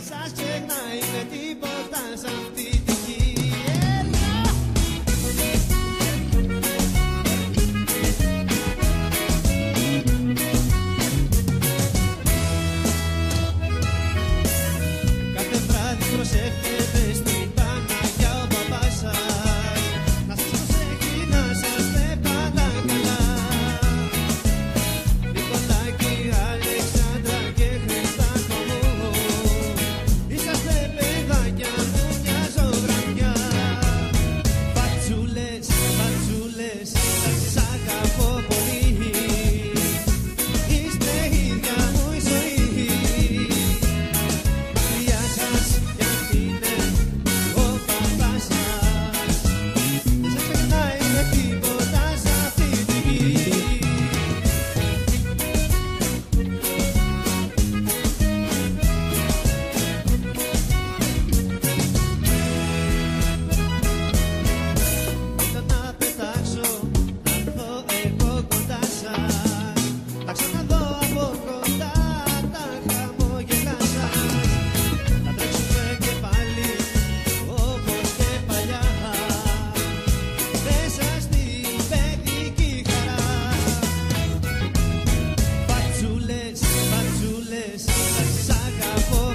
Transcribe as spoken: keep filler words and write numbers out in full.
σας ξεχνάει με τίποτα σ' αυτή τη γη. Κάθε βράδυ προσεύχεται στην Παναγιά ο παπάς σας, να σας προσέχει, να σας με πάντα καλά. Νικολάκη, Αλεξάνδρα και Χριστάκο μου, είσαστε παιδάκια μου μια ζωγραφιά. Πατσούλες, πατσούλες, σας αγαπώ πολύ, είστε η ίδια μου η ζωή. Γεια σας, γιατί είναι ο παπάς σας, δεν σας ξεχνάει με τίποτα σ' αυτή τη γη. Όταν να πετάξω, να έρθω εγώ κοντά σας, θα ξαναδώ από κοντά τα χαμόγελά σας. Θα τρέξουμε και πάλι όπως και παλιά, μέσα στην παιδική χαρά. Πατσούλες, πατσούλες, σας αγαπώ